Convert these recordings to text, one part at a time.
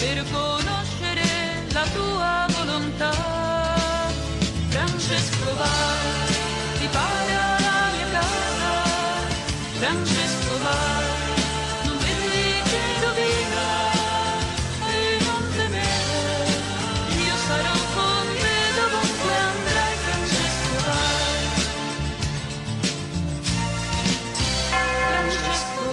per conoscere la tua volontà. Francesco vai, ripara la mia casa. Francesco vai, non vedi che rovina e non temere, io sarò con te dovunque andrai. Francesco vai, Francesco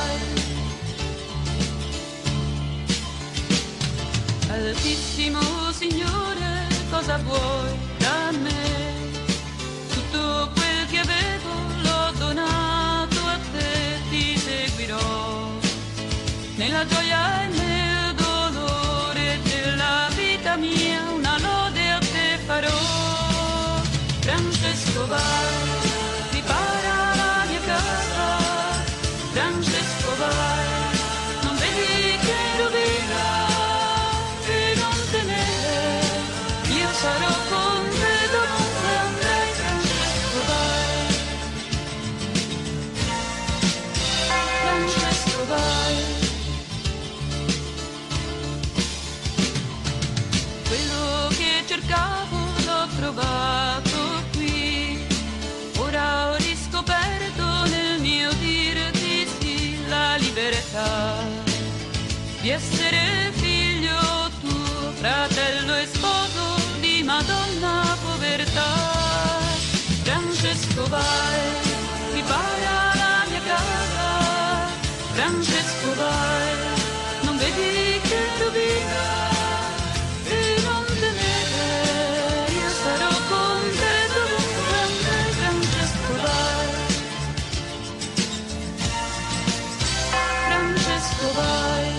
vai. Altissimo Signore, cosa vuoi da me? Tutto quel che avevo l'ho donato a te, ti seguirò nella gioia e nel dolore della vita mia, una lode a te farò. Francesco vai, ripara la mia casa. Francesco vai, non vedi che rovina e non temere, io sarò con te dovunque andrai. Francesco vai, Francesco vai. Quello che cercavo l'ho trovato qui, ora ho riscoperto nel mio dirti sì la libertà di essere figlio tuo, fratello e sposo di Madonna povertà. Francesco vai, ripara la mia casa. Francesco vai, non vedi che rovina e non temere, io sarò con te dovunque andrai. Francesco vai, Francesco vai.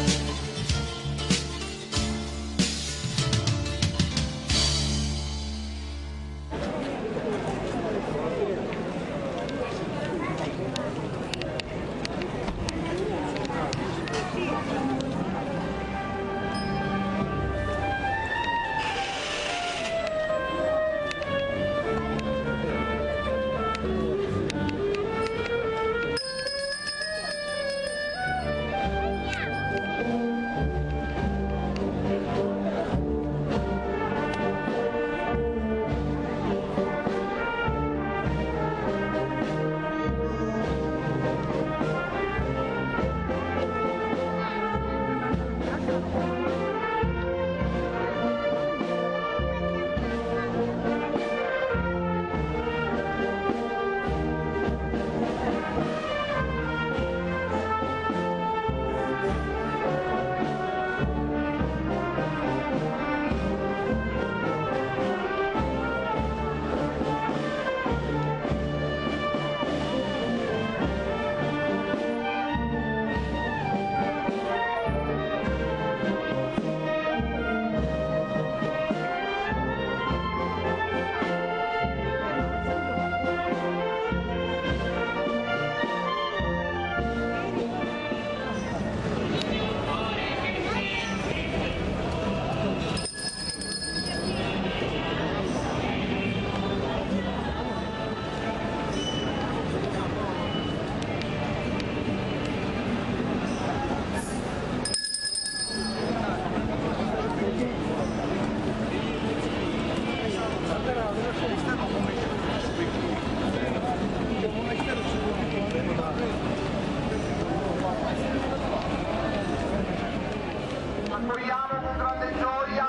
Accogliamo con grande gioia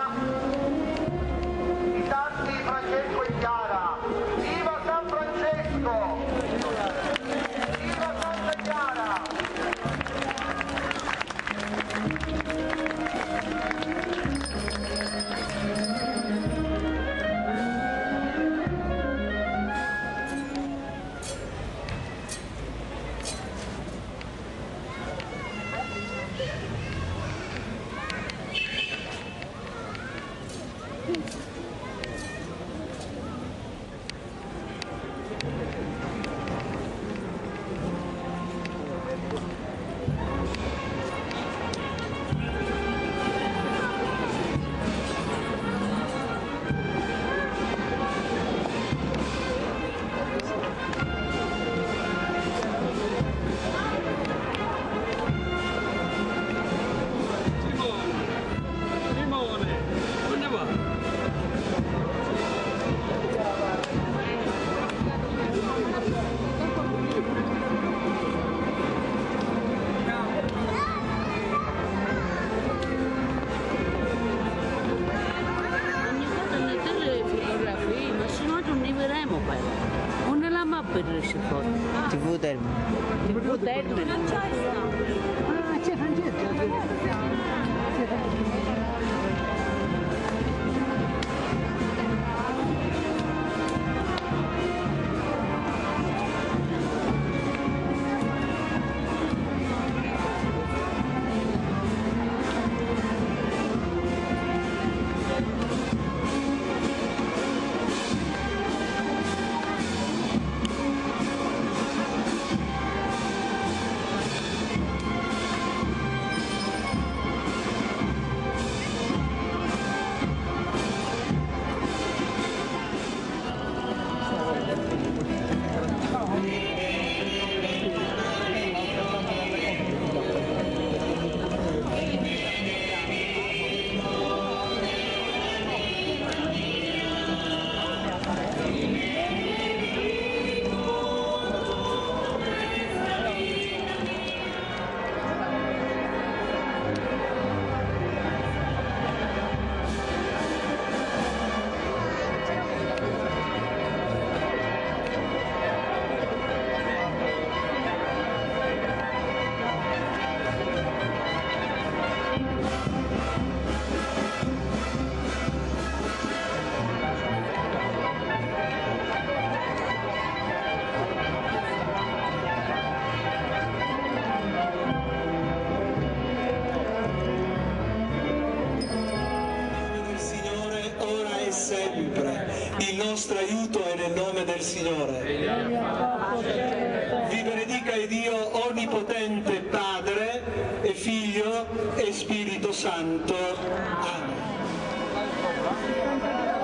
i santi Francesco e Chiara. Viva San Francesco! Viva Santa Chiara! Termine. TV Termine. Non c'è Ah, c'è Francesco. Il nostro aiuto è nel nome del Signore. Vi benedica il Dio Onnipotente, Padre e Figlio e Spirito Santo. Amen.